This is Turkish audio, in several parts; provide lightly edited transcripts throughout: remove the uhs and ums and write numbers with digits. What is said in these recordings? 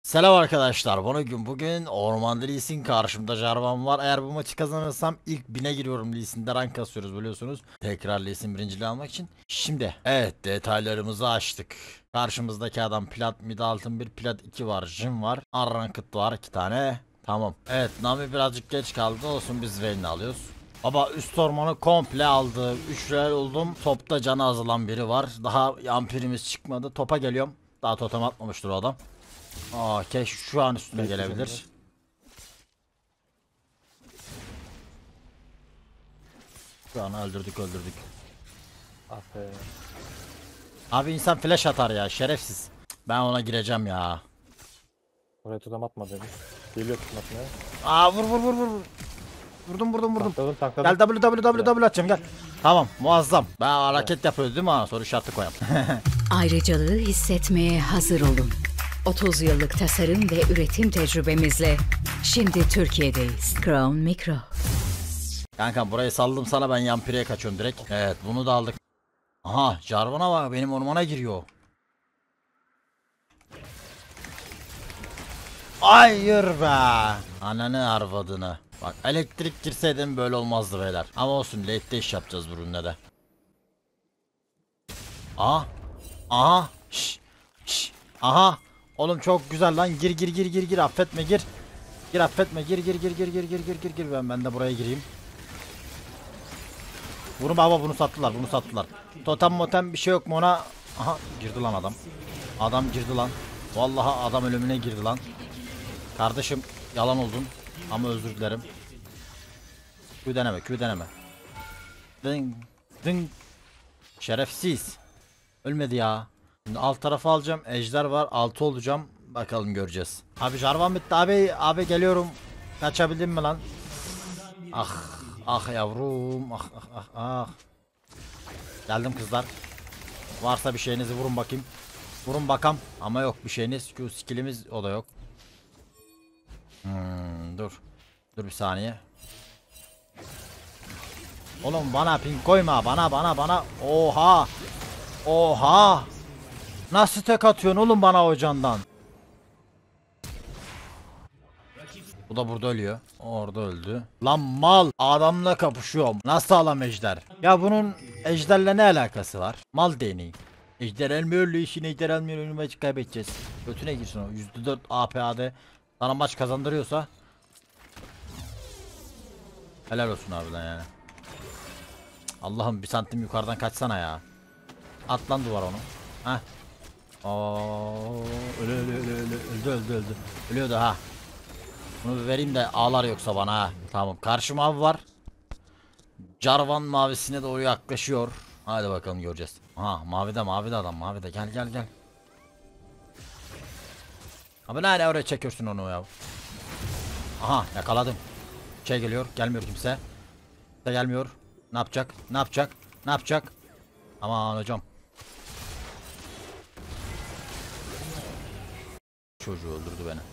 Selam arkadaşlar. Bugün Ormanda Lee Sin karşımda Jarvan var. Eğer bu maçı kazanırsam ilk 1000'e giriyorum. Lee Sin'de rank kasıyoruz biliyorsunuz. Tekrar Lee Sin birinciliği almak için. Şimdi evet, detaylarımızı açtık. Karşımızdaki adam plat mid altın 1, plat 2 var. Jhin var. Unranked var 2 tane. Tamam. Evet, Nami birazcık geç kaldı. Olsun, biz Vayne'i alıyoruz. Baba üst ormanı komple aldı. 3 level oldum. Topta canı azalan biri var. Daha ampirimiz çıkmadı. Topa geliyorum. Daha totem atmamıştır o adam. Keş şu an üstüne gelebilir. Şu an öldürdük. Ah be. Abi insan flash atar ya, şerefsiz. Ben ona gireceğim ya. Oraya tutam atma demiş. Geliyor tutam atmaya. Vur. Vurdum. Takladım. Gel W atacağım, gel. Tamam, muazzam. Ben hareket yapıyoruz değil mi? Soru işareti koyalım. Ayrıcalığı hissetmeye hazır olun. 30 yıllık tasarım ve üretim tecrübemizle şimdi Türkiye'deyiz. Crown Micro. Kanka burayı saldım sana, ben Yampiri'ye kaçıyorum direkt. Evet, bunu da aldık. Aha, Jarvan'a bak, benim ormana giriyor. Hayır be. Ananı arvadını. Bak, elektrik girseydim böyle olmazdı beyler. Ama olsun, late'de iş yapacağız bu ürünle de. Aha. Şş. Aha. Oğlum çok güzel lan. Gir. Affetme, gir. Gir, affetme. Gir. Ben de buraya gireyim. Bunu baba, bunu sattılar. Totem motem bir şey yok mu ona? Aha, girdi lan adam. Adam girdi lan. Vallahi adam ölümüne girdi lan. Kardeşim yalan oldun ama özür dilerim. Q deneme. Ding. Şerefsiz. Ölmedi ya. Şimdi alt tarafa alacağım. Ejder var. 6 olacağım. Bakalım, göreceğiz. Abi Jarvan bitti abi geliyorum. Kaçabildim mi lan? Ah yavrum. Ah. Geldim kızlar. Varsa bir şeyinizi vurun bakayım. Vurun bakam. Ama yok bir şeyiniz. Q skillimiz o da yok. Dur bir saniye. Oğlum bana ping koyma, bana. Oha. Nasıl tek atıyorsun oğlum bana o candan? Bu da burada ölüyor. Orada öldü. Lan mal, adamla kapışıyorum. Nasıl alam ejder? Ya bunun ejderle ne alakası var? Mal değneği. Ejder elmiyor, ejder elmiyor, önü maçı kaybedeceğiz. Götüne girsin o. %4 APA'de sana maç kazandırıyorsa helal olsun harbiden yani. Allah'ım, bir santim yukarıdan kaçsana ya. At lan duvar onu. Heh. Öldü. Ölüyordu ha. Bunu bir vereyim de ağlar yoksa bana ha. Tamam, karşı mavi var. Jarvan mavisine doğru yaklaşıyor. Hadi bakalım, göreceğiz. Ha, mavide adam, mavide. Gel. Abi nerede oraya çekiyorsun onu ya? Aha, yakaladım. Geliyor, gelmiyor kimse. Gelmiyor. Ne yapacak? Aman hocam. Çocuğu öldürdü beni.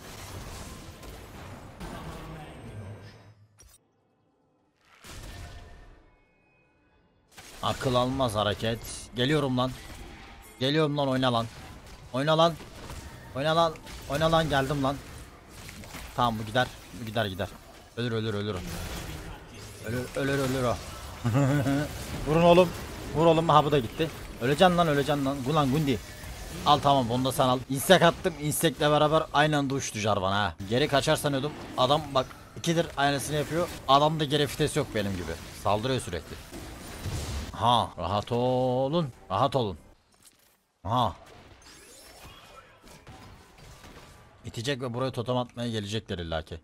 Akıl almaz hareket. Geliyorum lan, oyna lan. Geldim lan. Tamam, bu gider. Ölür o. Ölür o. Vur oğlum. Ha, bu da gitti. Öleceksin lan. Ulan Gundi. Al, tamam, bunu da sen al. İnsek attım. İnsekle beraber aynı anda uçtu Jarvan ha. Geri kaçar sanıyordum. Adam bak, ikidir aynısını yapıyor. Adamda geri vites yok benim gibi. Saldırıyor sürekli. Ha, rahat olun. Ha. İtecek ve buraya totem atmaya gelecekler illaki.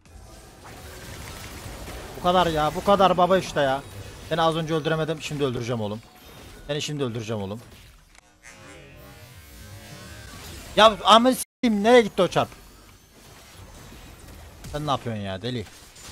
Bu kadar ya, bu kadar baba işte ya. Seni az önce öldüremedim, şimdi öldüreceğim oğlum. Ya ama s**eyim, nereye gitti o çarp? Sen ne yapıyorsun ya deli?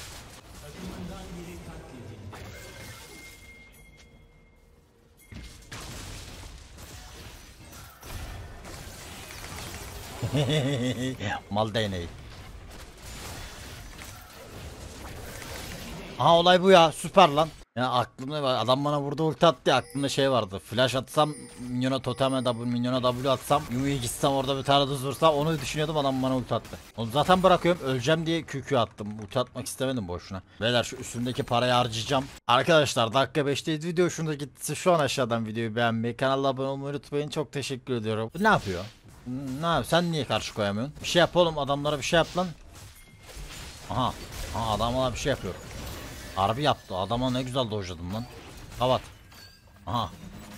Mal değneği. Aha, olay bu ya, süper lan. Ya aklımda var. Adam bana burada ulti attı ya, aklımda şey vardı. Flash atsam minyona toteme W, minyona W atsam Yumi'ye gitsem orada bir tane düz vursam, onu düşünüyordum, adam bana ulti attı. Onu zaten bırakıyorum, öleceğim diye QQ attım. Ulti atmak istemedim boşuna. Beyler şu üstümdeki parayı harcayacağım. Arkadaşlar dakika 5'teyiz, video hoşunuza gittiyse şu an aşağıdan videoyu beğenmeyi, kanala abone olmayı unutmayın. Çok teşekkür ediyorum. Ne yapıyor? Ne yapıyor? Sen niye karşı koyamıyorsun? Bir şey yap oğlum, adamlara bir şey yap lan. Aha. Aha, adamlara bir şey yapıyor. Harbi yaptı. Adama ne güzel dojladım lan. Kapat. Aha.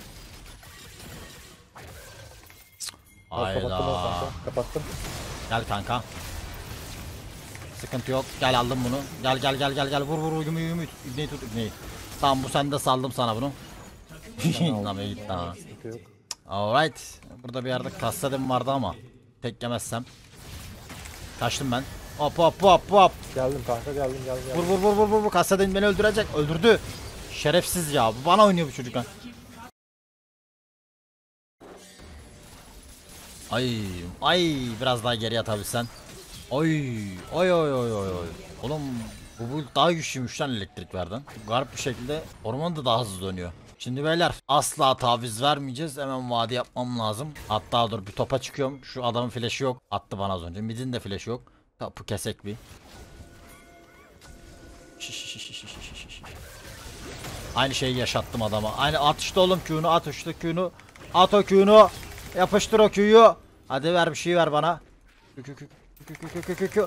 Kapattım ben Hayda. kanka. Kapattım. Gel kanka. Sıkıntı yok. Gel, aldım bunu. Gel. Vur yumi. İbneyi tut, ibneyi. Tamam, bu sende, saldım sana bunu. Lan iyi gitti ha. Sıkıntı yok. Alright. Burada bir yerde kassadım vardı ama tek yemezsem. Kaçtım ben. Hop. Geldim kanka, geldim. Vur. Kassadım beni öldürecek. Öldürdü. Şerefsiz ya. Bu bana oynuyor bu çocuk ha. Ay biraz daha geri atabilsen. Oy. Oğlum bu build daha güçlüymüş lan elektrik verden. Garip bir şekilde orman da daha hızlı dönüyor. Şimdi beyler asla taviz vermeyeceğiz. Hemen vadi yapmam lazım. Hatta dur, bir topa çıkıyorum. Şu adamın flash'ı yok. Attı bana az önce. Mid'in de flash'ı yok. Topu kesek bir. Aynı şeyi yaşattım adama. Aynı at işte oğlum Q'nu, at işte Q'nu. At o Q'nu. Yapıştır o Q'yu. Hadi ver bir şey, ver bana. Q.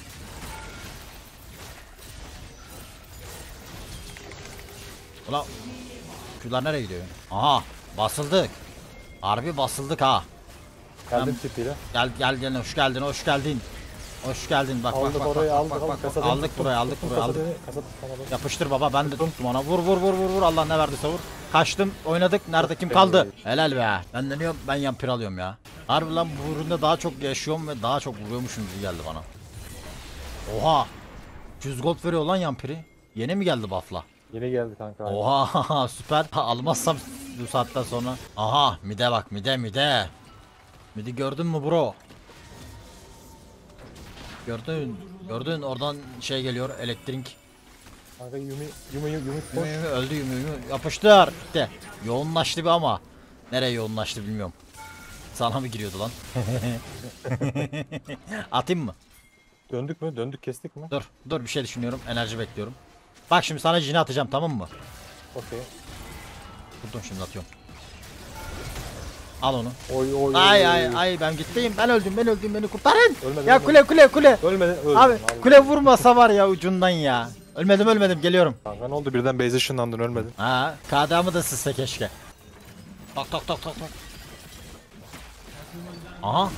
Ulan Q'lar nereye gidiyor? Aha, basıldık. Harbi basıldık ha. Geldim tipiyle. Gel hoş geldin. Bak. Aldık orayı, kasadan Aldık tuttum. burayı, aldık. Kasa tutamadım. Yapıştır baba, ben de tuttum ona. Vur. Allah ne verdiyse vur. Kaçtım, oynadık. Nerede kim kaldı? Helal be. Ben deniyorum, ben yampir alıyorum ya. Harbi lan, bu üründe daha çok yaşıyorum ve daha çok vuruyormuşum gibi geldi bana. Oha. 100 gold veriyor lan yampiri. Yeni mi geldi buff'la? Yeni geldi kanka. Oha süper. Almazsam bu saatten sonra. Aha, mide bak, mide. Midi gördün mü bro? Gördün oradan şey geliyor, elektrik. Kanka Yumi koş. Yumi öldü, Yumi yapıştır. Gitti. Yoğunlaştı bir ama nereye yoğunlaştı bilmiyorum. Sana mı giriyordu lan? Atayım mı? Döndük mü? Döndük, kestik mi? Dur bir şey düşünüyorum. Enerji bekliyorum. Bak şimdi sana jini atacağım, tamam mı? Okey. Buldum, şimdi atıyorum. Al onu. Oy. Ay ben gittiyim. Ben öldüm, beni kurtarın. Ölmedim, Ya ölmedim. kule. Ölmedin. Abi kule vurmasa var ya ucundan ya. Ölmedim, geliyorum. Kanka ne oldu, birden base ışınlandın, ölmedin. Ha, KDA'mı da sızsa keşke. Tak. Aha.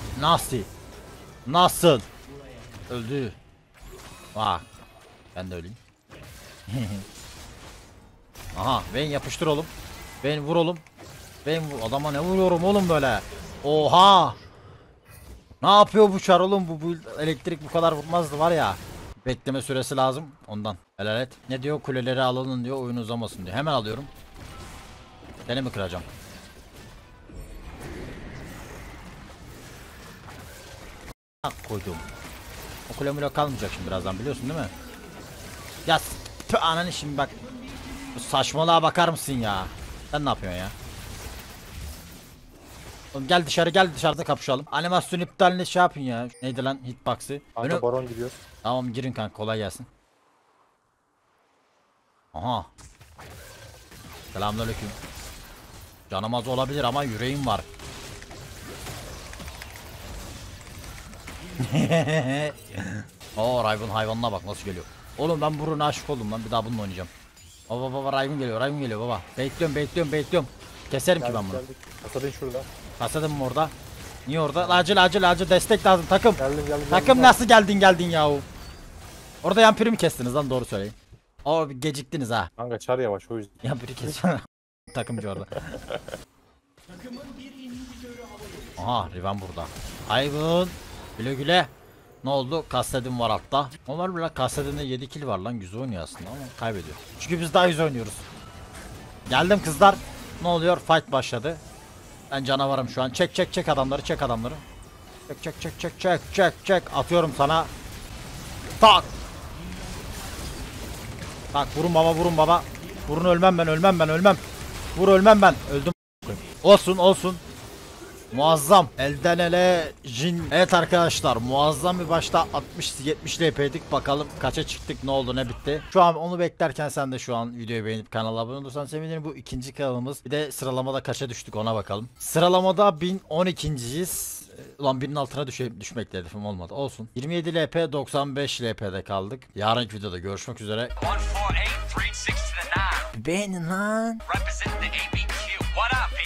Nasıl? Öldü. Bak. Ben de öleyim. Aha, Vayne yapıştır oğlum. Vayne vur oğlum. Adama ne vuruyorum oğlum böyle? Oha! Ne yapıyor bu çar oğlum? Bu elektrik bu kadar vurmazdı var ya. Bekleme süresi lazım ondan. Helal et. Ne diyor? Kuleleri alalım diyor. Oyun uzamasın diyor. Hemen alıyorum. Seni mi kıracağım? Koydum. O kule mule kalmayacak şimdi birazdan, biliyorsun değil mi? Ya ananı şimdi bak. Bu saçmalığa bakar mısın ya? Sen ne yapıyorsun ya? Oğlum gel dışarıda kapışalım. Animasyon iptalini şey yapın ya. Neydi lan hitbox'ı? Kanka baron gidiyor. Tamam girin kanka, kolay gelsin. Aha. Selamünaleyküm. Canım az olabilir ama yüreğim var. Oo, Raven hayvanına bak nasıl geliyor. Oğlum ben buruna aşık oldum lan, bir daha bununla oynayacağım. Baba Raven geliyor baba. Bekliyorum. Keserim ki ben bunu. Geldik. Kasadın şurada. Kasadım mı orada? Niye orada? Acil destek lazım takım. Geldim. Takım nasıl geldin yahu? Orada yampiri mi kestiniz lan, doğru söyleyin. Oo, geciktiniz ha. Kanka çar yavaş, o yüzden. Yampiri kesiyor. Takımcı orada. Aha, Riven burada. Hayvan. Güle. Ne oldu? Kassedim var altta. Onlar bile kassedinde 7 kill var lan, güzel oynuyor aslında ama kaybediyor. Çünkü biz daha güzel oynuyoruz. Geldim kızlar. Ne oluyor? Fight başladı. Ben canavarım şu an. Çek adamları. Çek. Atıyorum sana. Tak. Vurun baba. Vurun ölmem ben, ölmem. Vur ölmem ben. Öldüm. Olsun. Muazzam. Elden ele Jin. Evet arkadaşlar, muazzam bir başta 60-70 LP'dik. Bakalım kaça çıktık, ne oldu, ne bitti. Şu an onu beklerken sen de şu an videoyu beğenip kanala abone olursan sevinirim. Bu ikinci kanalımız. Bir de sıralamada kaça düştük ona bakalım. Sıralamada 1012.yiz. Ulan birinin altına düşmek de hedefim olmadı. Olsun. 27 LP, 95 LP'de kaldık. Yarınki videoda görüşmek üzere. Beğenin lan.